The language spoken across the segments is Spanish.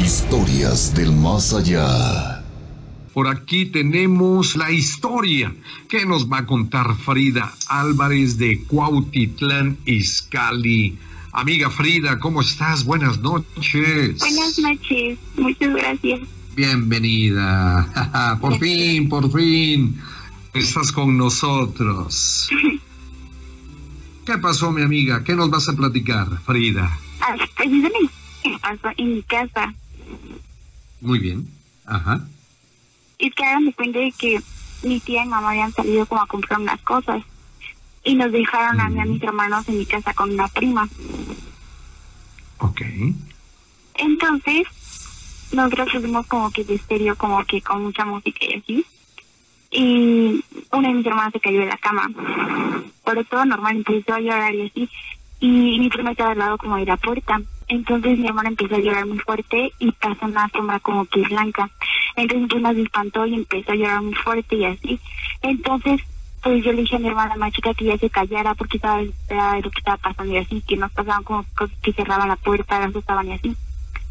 Historias del más allá. Por aquí tenemos la historia que nos va a contar Frida Álvarez de Cuautitlán Izcalli. Amiga Frida, ¿cómo estás? Buenas noches. Buenas noches, muchas gracias. Bienvenida. Por fin, estás con nosotros. ¿Qué pasó, mi amiga? ¿Qué nos vas a platicar, Frida? Precisamente me pasó en mi casa. Muy bien. Ajá. Es que hagan de cuenta de que mi tía y mamá habían salido como a comprar unas cosas y nos dejaron a mí y a mis hermanos en mi casa con una prima. Ok. Entonces, nosotros fuimos como que de estéreo, como que con mucha música y así. Y una de mis hermanas se cayó de la cama. Pero todo normal, empezó a llorar y así. Y mi prima estaba al lado como de la puerta. Entonces mi hermana empezó a llorar muy fuerte y pasó una sombra como que blanca. Entonces mi prima se espantó y empezó a llorar muy fuerte y así. Entonces, pues yo le dije a mi hermana más chica que ya se callara porque estaba desesperada de lo que estaba pasando y así, que nos pasaban como cosas que cerraban la puerta, las asustaban y así.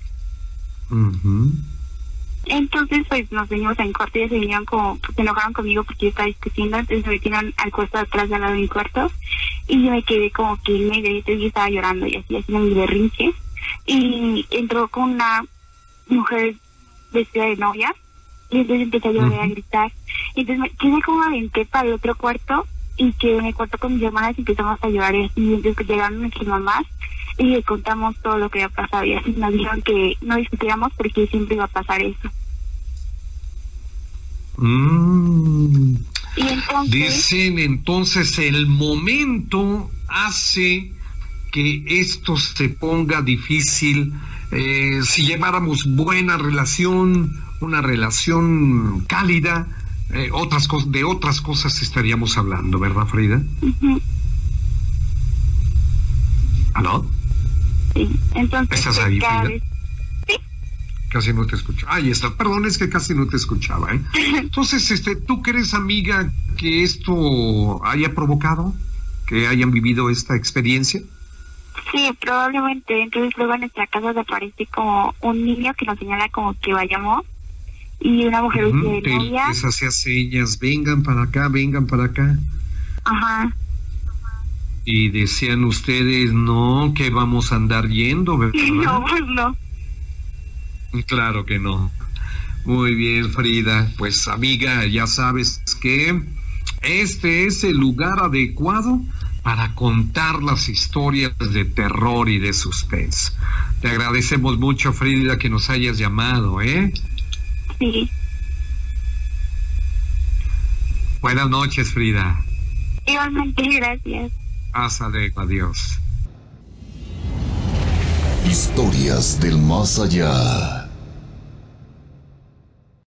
Entonces, pues nos venimos en corto y se vinieron como, pues, se enojaron conmigo porque yo estaba discutiendo, entonces me metieron al cuarto de atrás al lado de mi cuarto y yo me quedé como que en medio, entonces yo estaba llorando y así, haciendo mi berrinche, y entró con una mujer vestida de novia y entonces empecé a llorar y a gritar, y entonces me quedé como aventé para el otro cuarto y quedé en el cuarto con mis hermanas y empezamos a llorar y así, entonces llegaron nuestras mamás y le contamos todo lo que había pasado y así nos dijeron que no discutiéramos porque siempre iba a pasar eso. Y entonces, dicen entonces el momento hace que esto se ponga difícil. Si lleváramos buena relación, una relación cálida, de otras cosas estaríamos hablando, ¿verdad, Frida? ¿Aló? Sí, entonces ¿Estás ahí, cada Frida? vez... Sí. Casi no te escucho. Ahí está. Perdón, es que casi no te escuchaba, ¿eh? Entonces, ¿tú crees, amiga, que esto haya provocado que hayan vivido esta experiencia? Sí, probablemente. Entonces luego en nuestra casa se aparece como un niño que nos señala como que vayamos y una mujer vestida de novia. Les hacía señas, vengan para acá, vengan para acá. Ajá. Y decían ustedes, no, que vamos a andar yendo, ¿verdad? No, pues no. Claro que no. Muy bien, Frida. Pues, amiga, ya sabes que este es el lugar adecuado para contar las historias de terror y de suspense. Te agradecemos mucho, Frida, que nos hayas llamado, ¿eh? Sí. Buenas noches, Frida. Igualmente, gracias. Hasta luego, adiós. Historias del más allá.